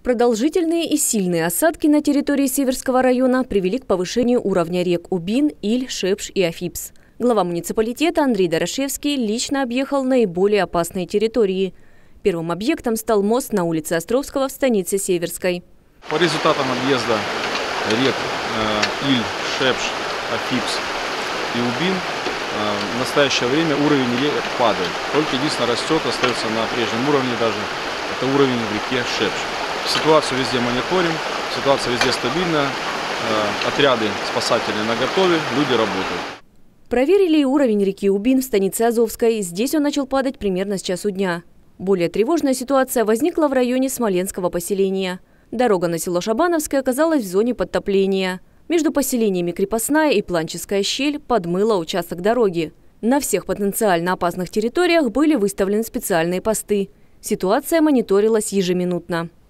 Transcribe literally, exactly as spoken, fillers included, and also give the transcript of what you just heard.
Продолжительные и сильные осадки на территории Северского района привели к повышению уровня рек Убин, Иль, Шепш и Афипс. Глава муниципалитета Андрей Дорошевский лично объехал наиболее опасные территории. Первым объектом стал мост на улице Островского в станице Северской. По результатам объезда рек э, Иль, Шепш, Афипс и Убин э, в настоящее время уровень рек падает. Только единственное растет, остается на прежнем уровне даже. Это уровень в реке Шепш. Ситуацию везде мониторим, ситуация везде стабильна, э, отряды спасателей наготове, люди работают. Проверили и уровень реки Убин в станице Азовской. Здесь он начал падать примерно с часу дня. Более тревожная ситуация возникла в районе Смоленского поселения. Дорога на село Шабановское оказалась в зоне подтопления. Между поселениями Крепостная и Планческая щель подмыла участок дороги. На всех потенциально опасных территориях были выставлены специальные посты. Ситуация мониторилась ежеминутно.